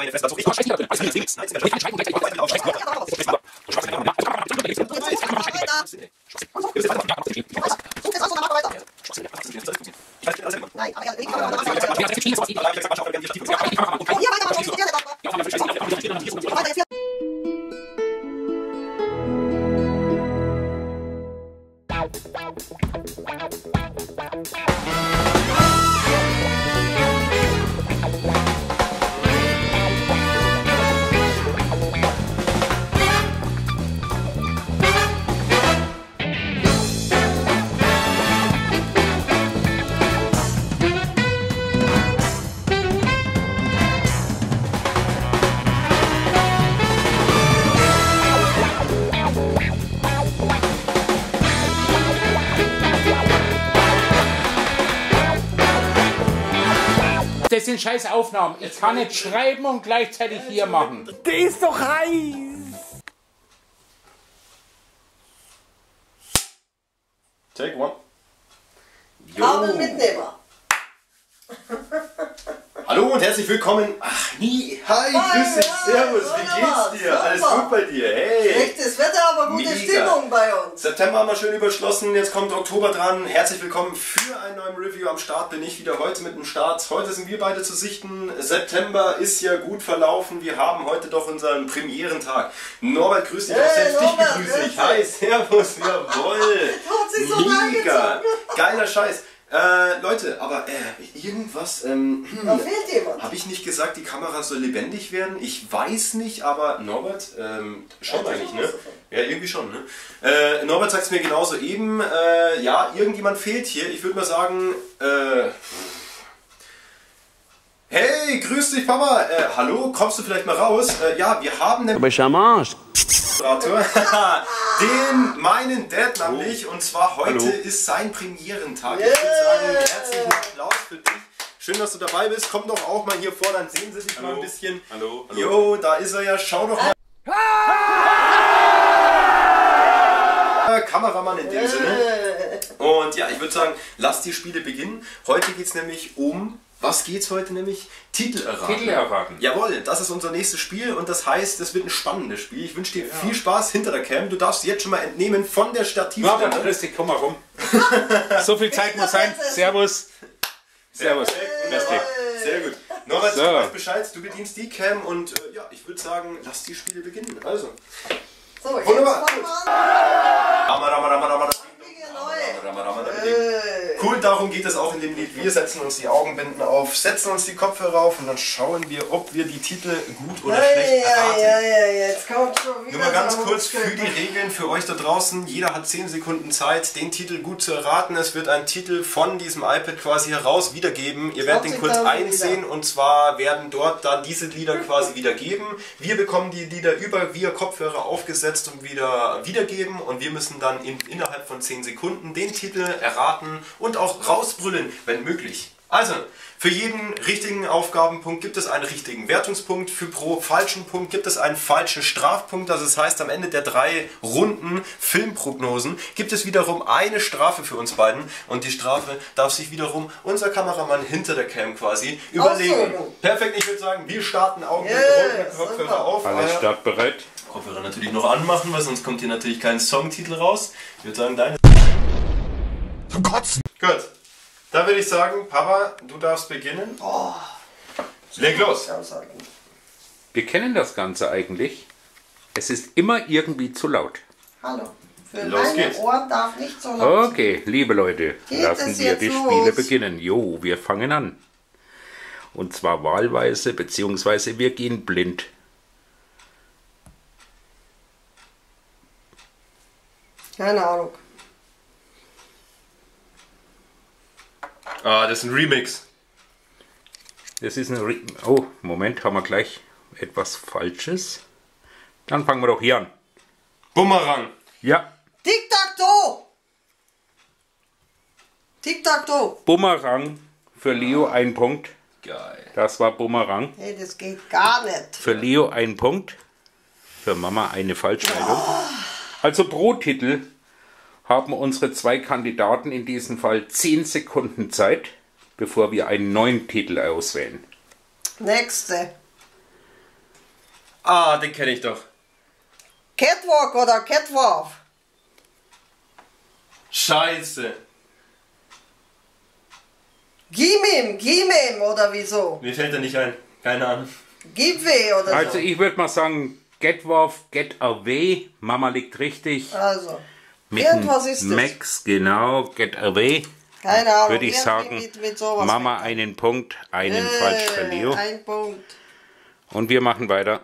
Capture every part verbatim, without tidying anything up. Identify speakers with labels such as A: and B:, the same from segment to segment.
A: meine Fresse, das ist so richtig. Also, ich nichts. Nein, ich kann schreiben gleichzeitig auf Scheiß.
B: Nein, aber ja,
C: Das sind scheiß Aufnahmen. Ich kann nicht schreiben und gleichzeitig hier machen.
D: Der ist doch heiß!
A: Take one.
B: Kabelmitnehmer.
A: Hallo und herzlich willkommen. Ach, nie. Hi, grüß dich. Servus. Wie geht's dir?
B: Super.
A: Alles gut bei dir? Hey.
B: Schlechtes Wetter, aber gute
A: Mega.
B: Stimmung bei uns.
A: September haben wir schön überschlossen. Jetzt kommt Oktober dran. Herzlich willkommen für einen neuen Review. Am Start bin ich wieder heute mit dem Start. Heute sind wir beide zu sichten. September ist ja gut verlaufen. Wir haben heute doch unseren Premierentag. Norbert, grüß dich.
B: Hey,
A: auch selbst dich
B: Norbert,
A: begrüße ich.
B: grüß
A: Hi, servus. Jawohl.
B: Hat sich so
A: Mega.
B: reingezogen.
A: Geiler Scheiß. Äh, Leute, aber äh, irgendwas, ähm,
B: Da fehlt jemand.
A: habe ich nicht gesagt, die Kamera soll lebendig werden? Ich weiß nicht, aber Norbert, ähm, schon
B: Ja,
A: eigentlich,
B: schon
A: ne?
B: was davon.
A: Ja, irgendwie schon, ne? Äh, Norbert sagt es mir genauso eben, äh, ja, irgendjemand fehlt hier. Ich würde mal sagen, äh, hey, grüß dich, Papa. Äh, hallo, kommst du vielleicht mal raus? Äh, ja, wir haben einen
D: Aber ich am Arsch.
A: den meinen Dad nämlich, und zwar heute
D: Hallo.
A: ist sein Premierentag. Ich würde sagen, herzlichen Applaus für dich. Schön, dass du dabei bist. Komm doch auch mal hier vor, dann sehen sie dich mal ein bisschen.
D: Hallo.
A: Jo, da ist er ja. Schau doch mal. Kameramann in dem Sinne. Und ja, ich würde sagen, lass die Spiele beginnen. Heute geht es nämlich um, was geht's heute nämlich? Titel erraten.
C: Titel erraten.
A: Jawohl, das ist unser nächstes Spiel und das heißt, es wird ein spannendes Spiel. Ich wünsche dir viel Spaß hinter der Cam. Du darfst jetzt schon mal entnehmen von der Stativstelle.
C: Norbert, grüß dich, komm mal rum. So viel Zeit muss sein. Servus. Servus. Grüß dich.
A: Sehr gut. Norbert,
C: So.
A: du weißt Bescheid, du bedienst die Cam und äh, ja, ich würde sagen, lass die Spiele beginnen. Also.
B: So, jetzt
A: Wunderbar.
B: fangen wir an.
A: Rama, rama, rama, rama.
B: Richtige Neue.
A: Rama, rama, rama,
B: Äh.
A: Cool, darum geht es auch in dem Lied. Wir setzen uns die Augenbinden auf, setzen uns die Kopfhörer auf und dann schauen wir, ob wir die Titel gut oder schlecht
B: Ja,
A: erraten.
B: ja, ja, jetzt kommt schon wieder.
A: Nur mal ganz
B: so ein
A: kurz für
B: Muskel.
A: die Regeln für euch da draußen. Jeder hat zehn Sekunden Zeit, den Titel gut zu erraten. Es wird ein Titel von diesem iPad quasi heraus wiedergeben. Ihr werdet den kurz
B: zwanzigtausend
A: einsehen
B: Lieder.
A: und zwar werden dort dann diese Lieder quasi wiedergeben. Wir bekommen die Lieder über via Kopfhörer aufgesetzt und wieder wiedergeben und wir müssen dann in, innerhalb von zehn Sekunden den Titel erraten und auch rausbrüllen, wenn möglich. Also, für jeden richtigen Aufgabenpunkt gibt es einen richtigen Wertungspunkt. Für pro falschen Punkt gibt es einen falschen Strafpunkt. Also das heißt, am Ende der drei Runden Filmprognosen gibt es wiederum eine Strafe für uns beiden. Und die Strafe darf sich wiederum unser Kameramann hinter der Cam quasi überlegen.
B: Aussuchen.
A: Perfekt, ich würde sagen, wir starten Augenblick
B: Yeah,
A: mit Kopfhörer
B: super.
A: auf.
C: Alles
A: Euer
C: startbereit.
A: Kopfhörer natürlich noch anmachen, weil sonst kommt hier natürlich kein Songtitel raus. Ich würde sagen, deine...
D: Zum Kotzen.
A: Gut. Dann würde ich sagen, Papa, du darfst beginnen.
B: Oh,
A: Leg los.
B: Aussagen.
C: Wir kennen das Ganze eigentlich. Es ist immer irgendwie zu laut.
B: Hallo. Für
A: Los
B: meine
A: geht's.
B: Ohren darf nicht so laut
C: Okay, liebe Leute,
B: Geht
C: lassen
B: es
C: wir
B: jetzt
C: die
B: los?
C: Spiele beginnen. Jo, wir fangen an. Und zwar wahlweise, beziehungsweise wir gehen blind.
B: sein. Keine Ahnung.
A: Ah, das ist ein Remix.
C: Das ist ein Re Oh, Moment, haben wir gleich etwas Falsches. Dann fangen wir doch hier an.
A: Bumerang.
C: Ja,
B: Tic-Tac-Toe! Tic-Tac-Toe!
C: Bumerang für Leo ein Punkt.
A: Geil.
C: Das war Bumerang.
B: Hey, das geht gar nicht.
C: Für Leo ein Punkt. Für Mama eine Falschmeldung. Also pro Titel haben unsere zwei Kandidaten in diesem Fall zehn Sekunden Zeit, bevor wir einen neuen Titel auswählen.
B: Nächste.
A: Ah, den kenne ich doch.
B: Catwalk oder Catwalk?
A: Scheiße.
B: Gib ihm, gib ihm oder wieso?
A: Mir fällt er nicht ein. Keine Ahnung.
B: Gib weh oder
C: Also
B: so.
C: ich würde mal sagen, Get Wolf, Get Away. Mama liegt richtig.
B: Also,
C: Mit
B: irgendwas
C: dem
B: ist das.
C: Max, genau, Get Away.
B: Keine Ahnung.
C: Würde ich
B: irgendwie
C: sagen,
B: mit, mit sowas
C: Mama
B: weg.
C: einen Punkt, einen
B: Äh,
C: falsch für Leo.
B: Ein Punkt.
C: Und wir machen weiter.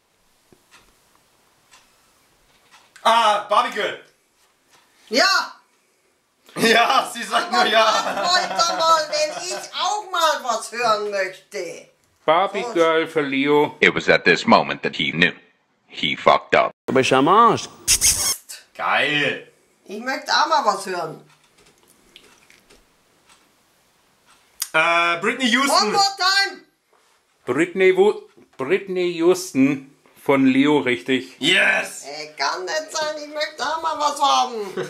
A: Ah, Barbie Girl.
B: Ja!
A: Ja, sie sagt nur ja.
B: Weiter mal, wenn ich auch mal was hören möchte.
C: Barbie Girl für Leo.
E: It was at this moment that he knew. He fucked up.
D: Du bist am Arsch.
A: Geil.
B: Ich möchte auch mal was hören.
A: Äh, Britney
B: One
A: Houston.
B: more time!
C: Britney, Wu Britney Houston von Leo, richtig.
A: Yes.
B: Ey, kann nicht sein, ich möchte auch mal was haben.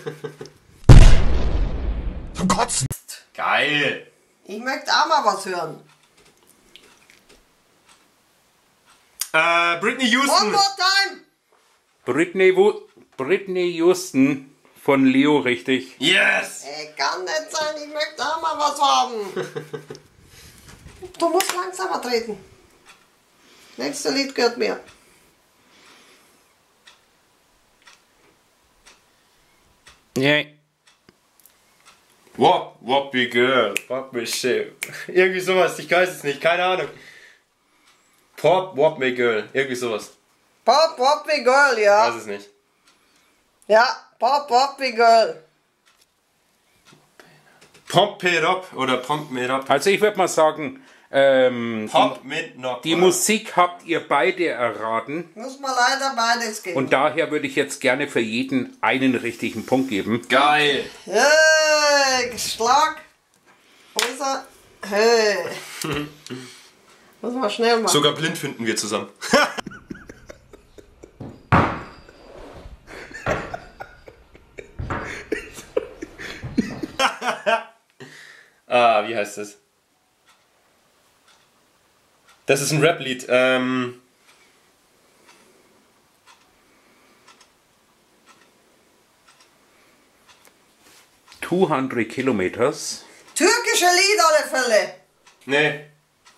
D: Zum Kotzen.
A: Geil.
B: Ich möchte auch mal was hören.
A: Äh, Britney
B: One
A: Houston.
B: more time!
C: Britney, Wu Britney Houston von Leo, richtig.
A: Yes.
B: Ey, kann nicht sein, ich möchte auch mal was haben. Du musst langsamer treten. Nächste Lied gehört mir.
C: Nee.
A: Wop, Woppy Girl. Wop me shit. Irgendwie sowas, ich weiß es nicht, keine Ahnung. Pop, Wop me Girl. Irgendwie sowas.
B: Pop, Pop, me Girl,
A: Ich
B: ja.
A: weiß es nicht.
B: Ja, Pop, Pop, me Girl.
A: Pump it up oder Pump it up.
C: Also ich würde mal sagen, ähm,
A: Pop mit noch.
C: die Musik habt ihr beide erraten.
B: Muss man leider beides geben.
C: Und daher würde ich jetzt gerne für jeden einen richtigen Punkt geben.
A: Geil.
B: Hey, Schlag. Wo ist er? Hey. Muss man schnell machen.
A: Sogar blind finden wir zusammen. Ah, wie heißt das? Das ist ein Rap-Lied. Ähm.
C: zweihundert Kilometers.
B: Türkische Lied alle Fälle.
A: Nee.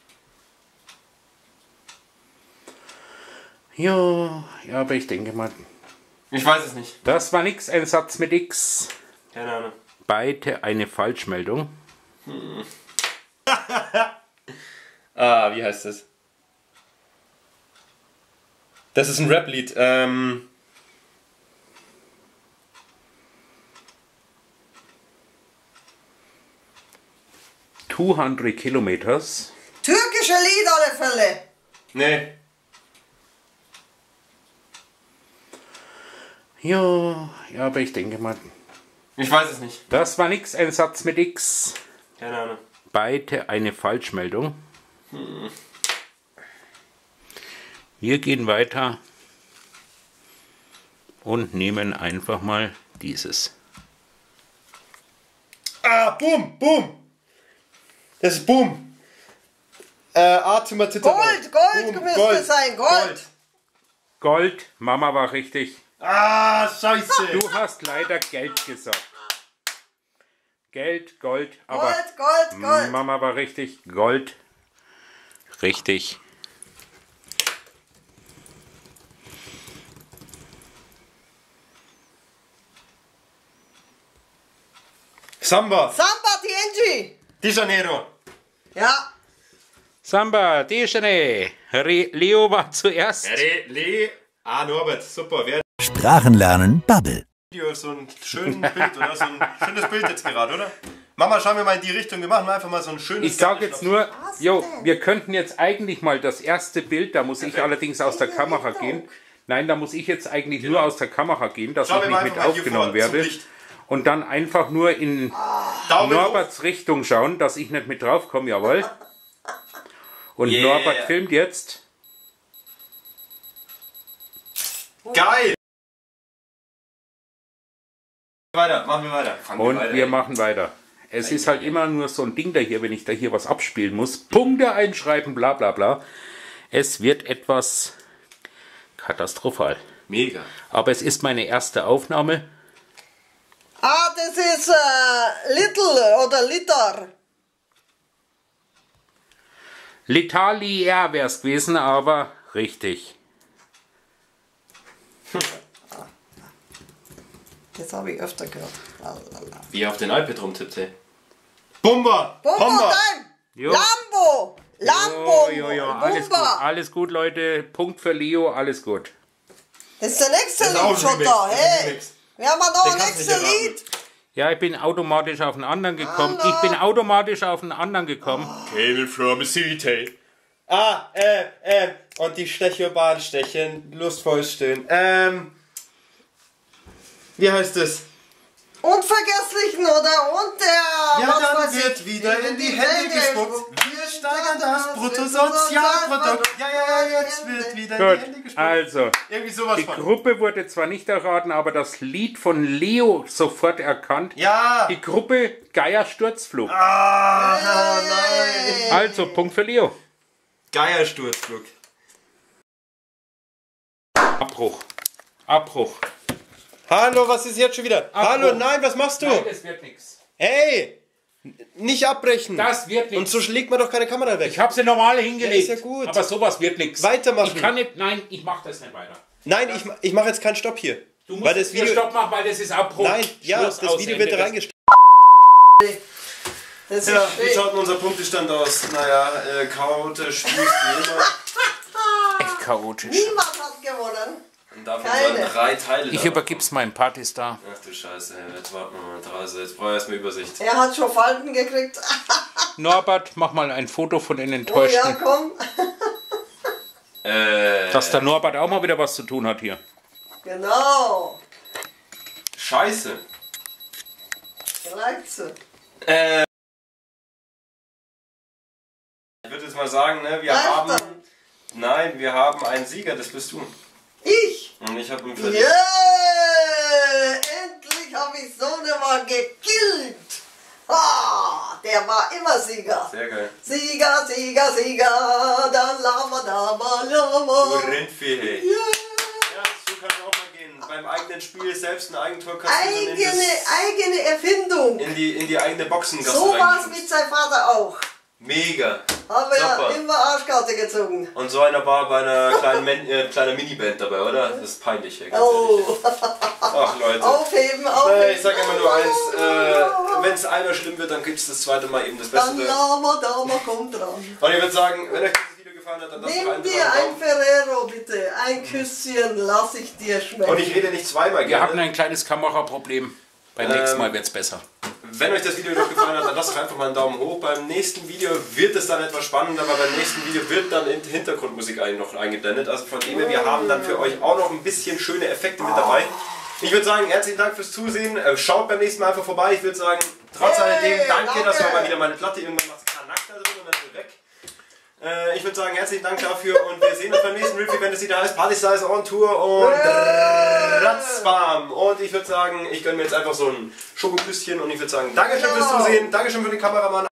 C: Ja, ja, aber ich denke mal,
A: Ich weiß es nicht.
C: das war nix, ein Satz mit X.
A: Keine Ahnung.
C: Beide eine Falschmeldung.
A: Ah, wie heißt das? Das ist ein Rap-Lied. Ähm.
C: zweihundert Kilometers.
B: Türkische Lied alle Fälle.
A: Nee.
C: Ja, ja, aber ich denke mal,
A: Ich weiß es nicht.
C: das war nix, ein Satz mit X.
A: Keine Ahnung.
C: Beide eine Falschmeldung. Wir gehen weiter und nehmen einfach mal dieses.
A: Ah, boom, boom. Das ist boom. Äh, Atem Zitter.
B: Gold, Gold müsste es sein, Gold.
C: Gold, Mama war richtig.
A: Ah, scheiße.
C: Du hast leider Geld gesagt. Geld, Gold, aber
B: Gold, Gold, Gold.
C: Mama war richtig. Gold, richtig.
A: Samba.
B: Samba Tienji.
A: Di Janeiro.
B: Ja.
C: Samba, Deschene. Leo war zuerst.
A: Re, Le. Ah, Norbert. Super. Wer
D: Sprachenlernen Bubble.
A: Video so ein schönes Bild, oder? So ein schönes Bild jetzt gerade, oder? Mama, schauen wir mal in die Richtung. Wir machen mal einfach mal so ein schönes
C: Ich sage jetzt nur,
B: Was
C: jo,
B: denn?
C: wir könnten jetzt eigentlich mal das erste Bild, da muss ich allerdings aus der Kamera gehen. Nein, da muss ich jetzt eigentlich nur aus der Kamera gehen, dass
A: Schauen
C: ich
A: wir mal
C: nicht mit
A: einfach mal hier
C: aufgenommen
A: vor zum
C: werde.
A: Licht.
C: Und dann einfach nur in
A: Daumen hoch.
C: Norberts Richtung schauen, dass ich nicht mit draufkomme, jawohl. Und
A: Yeah.
C: Norbert filmt jetzt.
A: Geil. Weiter, machen wir weiter. Fangen
C: Und
A: weiter,
C: wir
A: ey.
C: machen weiter. Es ist halt immer nur so ein Ding da hier, wenn ich da hier was abspielen muss. Punkte einschreiben, bla bla bla. Es wird etwas Katastrophal.
A: Mega.
C: Aber es ist meine erste Aufnahme.
B: Ah, das ist äh, Little oder Liter.
C: L'Italia wäre es gewesen, aber richtig.
B: Das habe ich öfter gehört. Lalala.
A: Wie er auf den iPad rumtippt, ey. Bumba!
B: Bomber
A: Bomba!
B: time!
C: Jo.
B: Lambo! Lambo!
C: Jo, jo, jo, alles gut,
B: Bomber!
C: alles gut, Leute. Punkt für Leo, alles gut.
B: Das ist der nächste
A: Das ist auch ein
B: Lied,
A: Remix,
B: Schotter.
A: das ist ein
B: Hey!
A: Remix.
B: Wir haben noch
A: Den
B: ein
A: kannst du
B: nächstes
A: nicht
B: Lied.
C: Ja, ich bin automatisch auf einen anderen gekommen.
B: Hallo.
C: Ich bin automatisch auf einen anderen gekommen.
A: Cable from a city. Ah, äh, äh, und die Stechobahn-Stechen, lustvoll stöhnen. Ähm, wie heißt es?
B: Unvergesslichen, oder? Und der...
A: Ja,
B: was
A: dann
B: weiß
A: wird
B: ich,
A: wieder in die Hände gespuckt. Wir steigern das Bruttosozialprodukt. Ja, ja, ja, jetzt wird wieder in die
C: Gut,
A: Hände gespuckt.
C: also,
A: Irgendwie sowas
C: die
A: von.
C: Gruppe wurde zwar nicht erraten, aber das Lied von Leo sofort erkannt.
A: Ja!
C: Die Gruppe Geier Sturzflug.
A: Ah, nein!
C: Also, Punkt für Leo.
A: Geiersturzflug.
C: Abbruch. Abbruch.
A: Hallo, was ist jetzt schon wieder? Hallo, nein, was machst du?
C: Nein, das wird nichts.
A: Hey! Nicht abbrechen!
C: Das wird
A: Und
C: nichts.
A: so schlägt man doch keine Kamera weg.
C: Ich habe sie normal hingelegt.
A: Ja, ist ja gut.
C: Aber sowas wird nichts.
A: Weitermachen.
C: Ich kann nicht, nein, ich mache das nicht weiter.
A: Nein, ich, ich mache jetzt keinen Stopp hier.
C: Du musst
A: weil das
C: hier
A: Video.
C: Stopp machen, weil das ist Abbruch.
A: Nein, ja,
C: Schluss,
A: das
C: aus,
A: Video
C: Ende.
A: wird
C: Das-
A: reingestellt.
B: Das ist
A: Ja, wie
B: schön.
A: schaut denn unser Punktestand aus? Naja, äh, chaotisch, wüst wie immer.
C: Echt chaotisch.
B: Niemand hat gewonnen.
A: Und davon
B: Keine.
A: waren drei Teile.
C: Ich
A: da.
C: übergib's meinem Partystar.
A: Ach du Scheiße, jetzt warten wir mal draus. Jetzt brauche ich erstmal Übersicht.
B: Er hat schon Falten gekriegt.
C: Norbert, mach mal ein Foto von den
B: Oh
C: Enttäuschten.
B: ja, komm.
A: Äh,
C: Dass der Norbert auch mal wieder was zu tun hat hier.
B: Genau.
A: Scheiße.
B: Reize.
A: Äh, ich würde jetzt mal sagen, ne, wir
B: Leichter.
A: haben. Nein, wir haben einen Sieger, das bist du.
B: Ich.
A: Und ich habe einen
B: Yeah!
A: Verlierer.
B: Endlich habe ich so eine mal gekillt. Ah, der war immer Sieger.
A: Sehr geil.
B: Sieger, Sieger, Sieger. Dann Lama, Lama,
A: Du
B: Lama.
A: Rindvieh, hey.
B: Yeah.
A: Ja, so kann es auch mal gehen. Beim eigenen Spiel selbst ein Eigentor kassieren und in,
B: Eigene,
A: das,
B: eigene Erfindung.
A: in, die, in die eigene Boxengasse
B: So war es
A: reingeschubst.
B: mit seinem Vater auch.
A: Mega.
B: Haben wir ja
A: Super.
B: immer Arschkarte gezogen.
A: Und so einer war bei einer kleinen, Men äh, kleinen Miniband dabei, oder? Das ist peinlich, ey, ganz
B: Oh,
A: ehrlich. Ach, Leute.
B: aufheben,
A: Äh,
B: aufheben.
A: ich sag immer nur eins, äh, wenn es einmal schlimm wird, dann gibt es das zweite Mal eben das Beste.
B: Dann Lama, Lama, kommt dran.
A: Und ich würde sagen, wenn euch dieses Video gefallen hat, dann lasst doch
B: Nimm
A: einen
B: dir ein
A: Daumen.
B: Ferrero, bitte. Ein Küsschen lass ich dir schmecken.
A: Und ich rede nicht zweimal
C: Wir hatten
A: gerne.
C: ein kleines Kameraproblem. Beim
A: Ähm,
C: nächsten Mal wird's besser.
A: Wenn euch das Video noch gefallen hat, dann lasst doch einfach mal einen Daumen hoch. Beim nächsten Video wird es dann etwas spannender, aber beim nächsten Video wird dann in Hintergrundmusik eigentlich noch eingeblendet. Also von dem her, wir haben dann für euch auch noch ein bisschen schöne Effekte mit dabei. Ich würde sagen, herzlichen Dank fürs Zusehen. Äh, Schaut beim nächsten Mal einfach vorbei. Ich würde sagen, trotz
B: Hey,
A: alledem, danke,
B: danke.
A: dass wir mal wieder meine Platte irgendwann macht Kanak da drin und dann ist sie weg. Äh, ich würde sagen, herzlichen Dank dafür und wir sehen uns beim nächsten Review, wenn es wieder heißt Party Size on Tour und Ratzbam. Und ich würde sagen, ich gönne mir jetzt einfach so ein Schokoküsschen und ich würde sagen, Dankeschön fürs
B: Genau.
A: Zusehen, Dankeschön für den Kameramann,